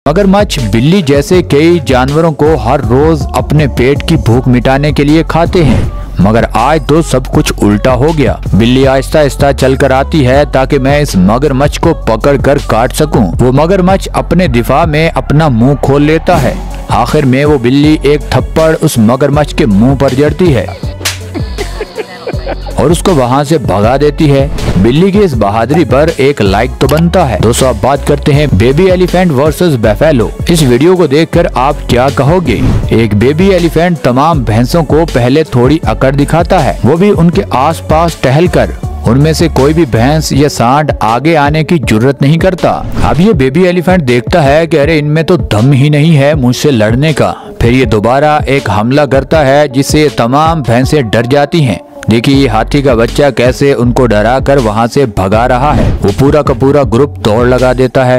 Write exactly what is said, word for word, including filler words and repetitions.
मगरमच्छ बिल्ली जैसे कई जानवरों को हर रोज अपने पेट की भूख मिटाने के लिए खाते हैं, मगर आज तो सब कुछ उल्टा हो गया। बिल्ली आहिस्ता आहिस्ता चल कर आती है ताकि मैं इस मगरमच्छ को पकड़ कर काट सकूं। वो मगरमच्छ अपने दिफा में अपना मुंह खोल लेता है। आखिर में वो बिल्ली एक थप्पड़ उस मगरमच्छ के मुंह पर जड़ती है और उसको वहाँ से भगा देती है। बिल्ली की इस बहादुरी पर एक लाइक तो बनता है। दोस्तों अब बात करते हैं बेबी एलिफेंट वर्सेस बफेलो। इस वीडियो को देखकर आप क्या कहोगे? एक बेबी एलिफेंट तमाम भैंसों को पहले थोड़ी अकड़ दिखाता है, वो भी उनके आसपास टहलकर। उनमें से कोई भी भैंस या सांड आगे आने की जुर्रत नहीं करता। अब ये बेबी एलिफेंट देखता है कि अरे इनमें तो दम ही नहीं है मुझसे लड़ने का। फिर ये दोबारा एक हमला करता है जिससे तमाम भैंसें डर जाती हैं। देखिए ये हाथी का बच्चा कैसे उनको डरा कर वहाँ से भगा रहा है। वो पूरा का पूरा ग्रुप दौड़ लगा देता है।